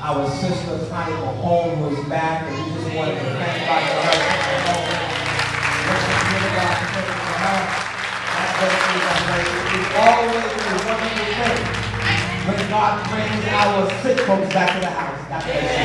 our sister Connie Mahone, who is back, and we just wanted to thank God for her coming home. Let's just give God praise for her. That's what it is. It's always a wonderful thing when God brings our sick folks back to the house. That's what it is.